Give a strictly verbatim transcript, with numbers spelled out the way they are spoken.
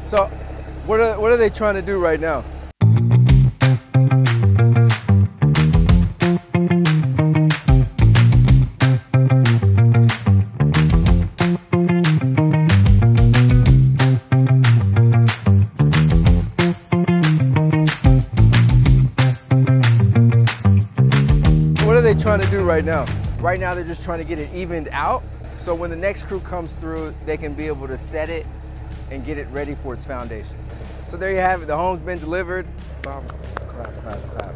So, what are, what are they trying to do right now? What are they trying to do right now? Right now, they're just trying to get it evened out, so when the next crew comes through, they can be able to set it and get it ready for its foundation. So there you have it. The home's been delivered. Clap, clap, clap.